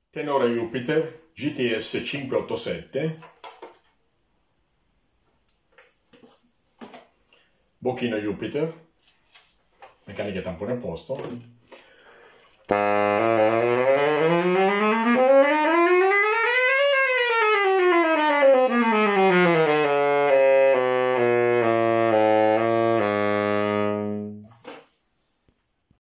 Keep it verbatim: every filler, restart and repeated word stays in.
Tenore Jupiter G T S cinquecentottantasette, bocchino Jupiter, meccanica tampone a posto,